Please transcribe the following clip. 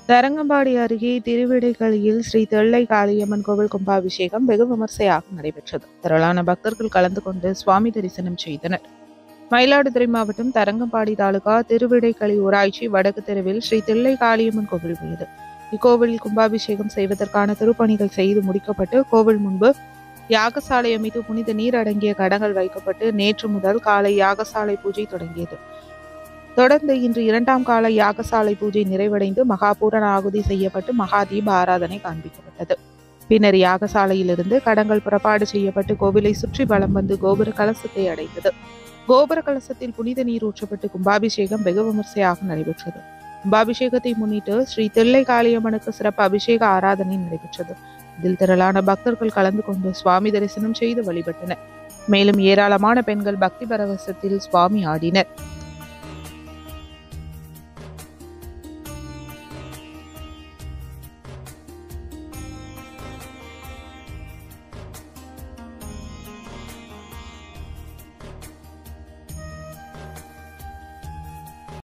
தரங்கம்பாடி அருகே திருவிடைகளில் ஸ்ரீ தெள்ளை காளியம்மன் கோவில் கும்பாபிஷேகம் வெகு விமர்சையாக நடைபெற்றது. திரளான பக்தர்கள் கலந்து கொண்டு சுவாமி தரிசனம் செய்தனர். மயிலாடுதுறை மாவட்டம் தரங்கம்பாடி தாலுகா திருவிடைகளி ஊராட்சி வடக்கு தெருவில் ஸ்ரீ தெள்ளை காளியம்மன் கோவில் உள்ளது. இக்கோவிலில் கும்பாபிஷேகம் செய்வதற்கான திருப்பணிகள் செய்து முடிக்கப்பட்டு கோவில் முன்பு யாகசாலை அமைத்து புனித நீர் அடங்கிய கடங்கள் வைக்கப்பட்டு நேற்று முதல் காலை யாகசாலை பூஜை தொடங்கியது. தொடர்ந்து இன்று 2ஆம் கால யாகசாலை பூஜை நிறைவடைந்து மகாபூரண ஆகுதி செய்யப்பட்டு மகாதீப ஆராதனை காண்பிக்கப்பட்டது. பின்னர் யாகசாலையிலிருந்து கடங்கள் புறப்பாடு செய்யப்பட்டு கோவிலை சுற்றி வலம் வந்து கோபுர கலசத்தை அடைந்தது. கோபுர கலசத்தில் புனித நீர் ஊற்றப்பட்டு கும்பாபிஷேகம் வெகு விமர்சையாக நடைபெற்றது. கும்பாபிஷேகத்தை முன்னிட்டு ஸ்ரீ தெள்ளை காளியம்மனுக்கு சிறப்பு அபிஷேக ஆராதனை நடைபெற்றது. இதில் திரளான பக்தர்கள் கலந்து கொண்டு சுவாமி தரிசனம் செய்து வழிபட்டனர். மேலும் ஏராளமான பெண்கள் பக்தி பரவசத்தில் சுவாமி ஆடினர்.